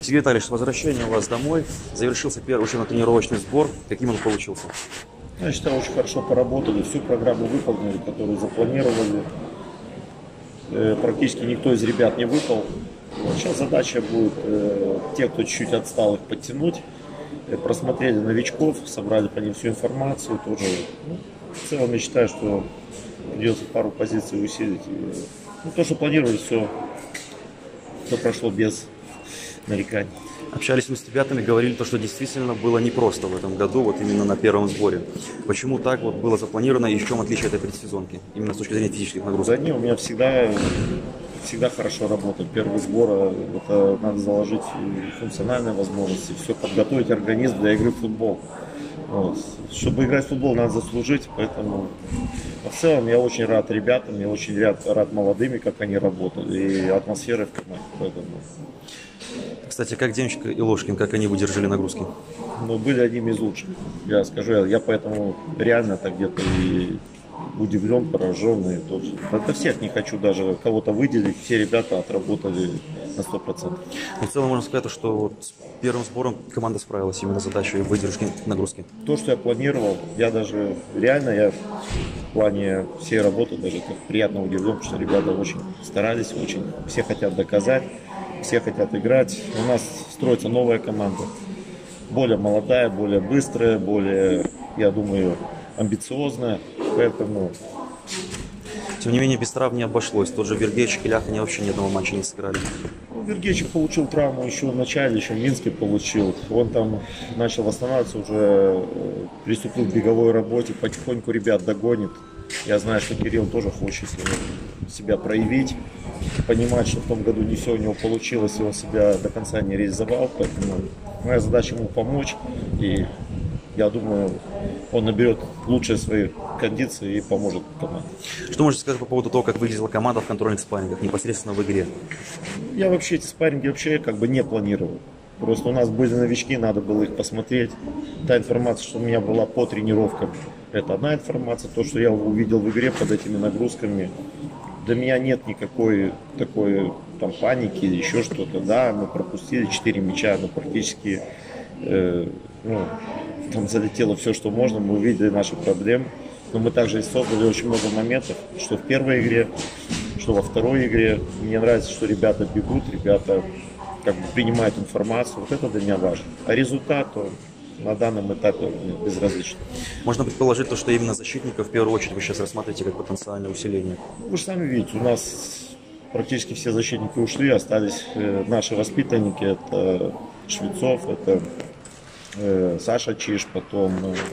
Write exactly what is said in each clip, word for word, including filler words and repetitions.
Сергей Витальевич, с возвращением вас домой. Завершился первый учебно-тренировочный сбор. Каким он получился? Я считаю, очень хорошо поработали, всю программу выполнили, которую запланировали. Э, практически никто из ребят не выпал. Вот сейчас задача будет э, те, кто чуть-чуть отстал, их подтянуть. Э, просмотрели новичков, собрали по ним всю информацию. Тоже, ну, в целом я считаю, что придется пару позиций усилить. И, ну, то, что планировали, все, все прошло без нареканий. Общались мы с ребятами, говорили, то, что действительно было непросто в этом году, вот именно на первом сборе. Почему так вот было запланировано и в чем отличие этой предсезонки, именно с точки зрения физических нагрузок? Да не, у меня всегда, всегда хорошо работает. Первый сбор, это надо заложить функциональные возможности, все подготовить организм для игры в футбол. Вот. Чтобы играть в футбол, надо заслужить, поэтому в целом я очень рад ребятам, я очень рад, рад молодыми, как они работали, и атмосферой в команде. Поэтому... Кстати, как Демченко и Ложкин, как они выдержали нагрузки? Ну, были одними из лучших, я скажу. Я поэтому реально так где-то и удивлен, поражен. И тоже. Это всех не хочу даже кого-то выделить. Все ребята отработали на сто процентов. В целом можно сказать, что вот с первым сбором команда справилась именно с задачей выдержки нагрузки. То, что я планировал, я даже реально, я в плане всей работы даже так приятно удивлен, что ребята очень старались, очень все хотят доказать. Все хотят играть. У нас строится новая команда. Более молодая, более быстрая, более, я думаю, амбициозная. Поэтому... Тем не менее, без травм не обошлось. Тот же Вергеич и Лях, они вообще ни одного матча не сыграли. Ну, Вергеич получил травму еще в начале, еще в Минске получил. Он там начал восстанавливаться, уже приступил к беговой работе. Потихоньку ребят догонит. Я знаю, что Кирилл тоже хочет себя проявить. Понимать, что в том году не все у него получилось, и он себя до конца не реализовал. Поэтому моя задача ему помочь. И я думаю, он наберет лучшие свои кондиции и поможет команде. Что можете сказать по поводу того, как выглядела команда в контрольных спаррингах, непосредственно в игре? Я вообще эти спарринги вообще как бы не планировал. Просто у нас были новички, надо было их посмотреть. Та информация, что у меня была по тренировкам, это одна информация. То, что я увидел в игре под этими нагрузками, для меня нет никакой такой там паники или еще что-то. Да, мы пропустили четыре мяча, но практически э, ну, там залетело все, что можно. Мы увидели наши проблемы. Но мы также и создали очень много моментов, что в первой игре, что во второй игре. Мне нравится, что ребята бегут, ребята как бы принимают информацию. Вот это для меня важно. А результат, он на данном этапе безразлично. Можно предположить, то, что именно защитников в первую очередь вы сейчас рассматриваете как потенциальное усиление. Вы же сами видите, у нас практически все защитники ушли, остались э, наши воспитанники. Это Швецов, это э, Саша Чиш, потом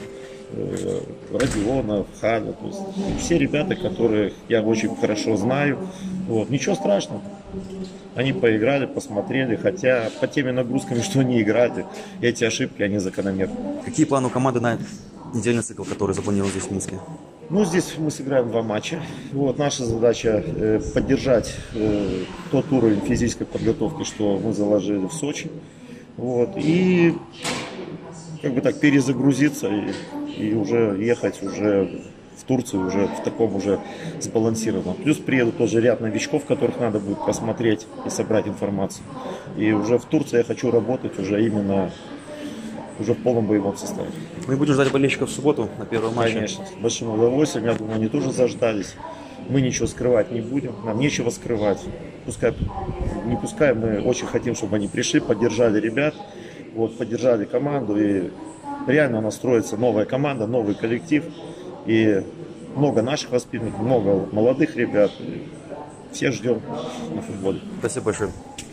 э, Родионов, Халя. То есть все ребята, которых я очень хорошо знаю. Вот. Ничего страшного. Они поиграли, посмотрели, хотя по теми нагрузками, что они играли, эти ошибки, они закономерны. Какие планы у команды на недельный цикл, который запланирован здесь в Минске? Ну, здесь мы сыграем два матча. Вот, наша задача э, поддержать э, тот уровень физической подготовки, что мы заложили в Сочи. Вот, и как бы так перезагрузиться и, и уже ехать уже в Турцию уже в таком уже сбалансированном. Плюс приедут тоже ряд новичков, которых надо будет посмотреть и собрать информацию. И уже в Турции я хочу работать уже именно уже в полном боевом составе. Мы будем ждать болельщиков в субботу на первом матче. Конечно, с большим удовольствием. Я думаю, они тоже заждались. Мы ничего скрывать не будем, нам нечего скрывать. Пускай, не пускай, мы очень хотим, чтобы они пришли, поддержали ребят, вот, поддержали команду. И реально у нас строится новая команда, новый коллектив. И много наших воспитанников, много молодых ребят. Всех ждем на футболе. Спасибо большое.